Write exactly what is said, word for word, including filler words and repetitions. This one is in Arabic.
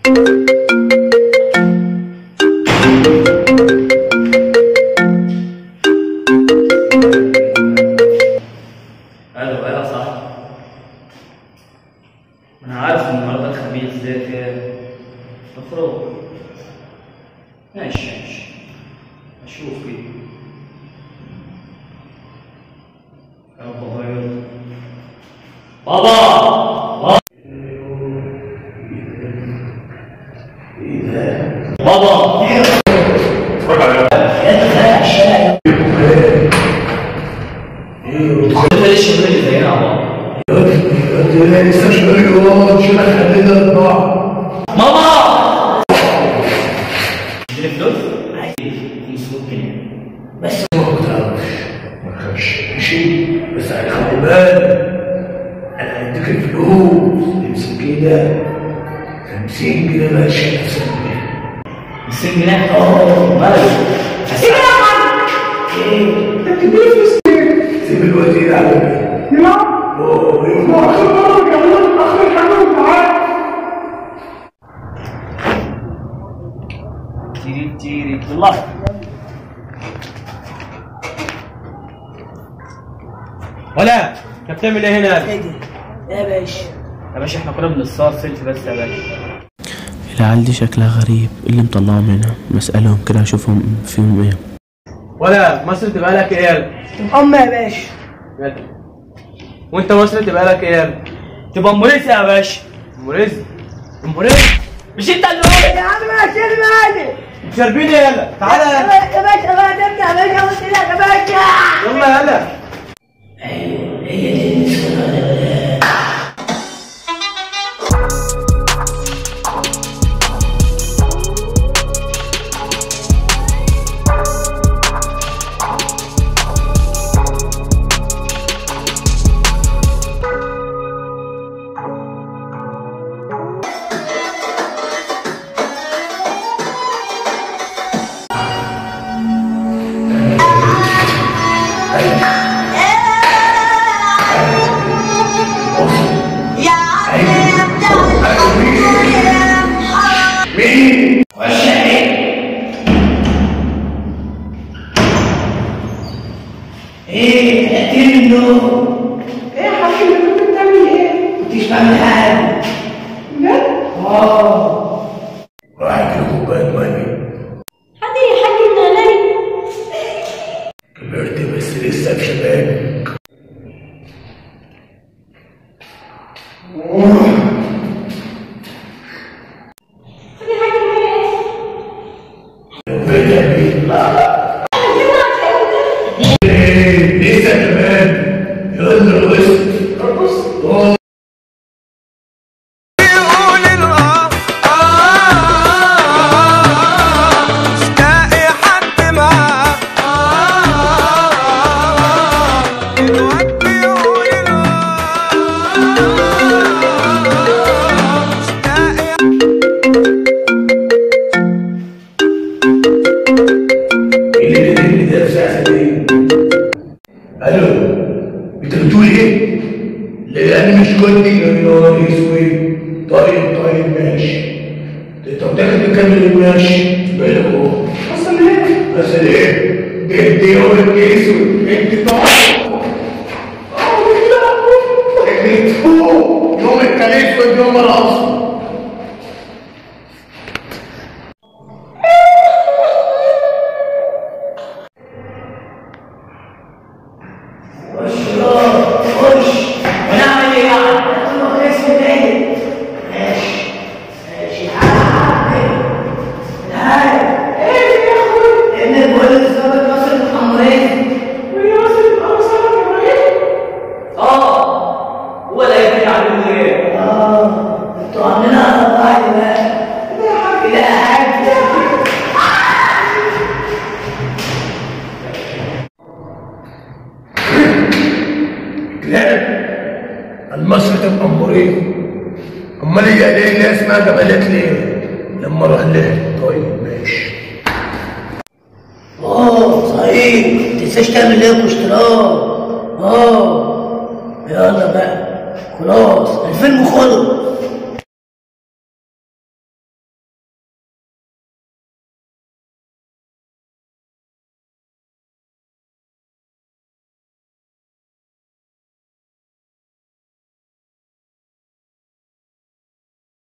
الو ايه يا صاحبي؟ انا عارف ان النهارده الخميس ذاكر تخرج. ماشي ماشي اشوف كده. يا رب الله يرضى. بابا بابا اتفرج على انت فاهم الشارع. انت ليش شغال زينا يا بابا؟ انت لسه شغال والله شو خلينا نطلع. ماما اديني فلوس؟ عادي خمسمية جنيه بس. ما بتعرفش ما تخافش ماشي، بس على خلي بالك انا هديك الفلوس امسك كده خمسين جنيه ماشي نفسك بيها. خمسين جنيه؟ اه مالك؟ ايه يا عم؟ ايه؟ انت بتديني فلوس ليه؟ سيب الوزير على بالك. يلا اوه يلا اخر مره كمان اخر حاجه معاك. تيري تيري يلا. ولا انت بتعمل ايه هنا؟ ايه دي؟ يا باشا يا باشا احنا كنا بنصور سيلفي بس يا باشا. العيال دي شكلها غريب، اللي مطلعهم هنا مسألهم كده اشوفهم فيهم ايه. ولا مصر تبقى لك ايه؟ ام يا باشا. وانت مصر تبقى لك ايه؟ تبقى ام رزق يا باشا. ام رزق؟ ام رزق مش انت اللي قلت يا عم ماشي مالي شاربين ايه يلا؟ تعالى يا باشا بقى تبدا يا باشا قلت لك يا باشا. يلا يلا. ايوه هي دي المشكله. ايه قلقتني من النوم. ايه يا حبيبي كنت بتعمل ايه؟ كنتش بعمل حاجه. بجد؟ اه. راح اجيب كوبايه ميه. حد يحكي من علي. كبرت بس لسه في شبابك. خدي حاجه من ايه؟ ربنا بيطلع. لسه كمان يلا ارقص ارقص. الو انت بتقول ايه؟ لان مش كنت يا نهار اسود. طيب طيب ماشي. طب تاخد تكمل ماشي بالك اهو. حصل ايه؟ حصل ايه؟ انت يومك اسود انت طالع. انت فوق يومك كان اسود يوم العصر. المصر تبقى مريض. امال هي ليه اللي اسمها جبلات ليه؟ لما اروح لها. طيب ماشي. اه صحيح متنساش تعمل ليكوا اشتراك. اه يلا بقى خلاص الفيلم خلص.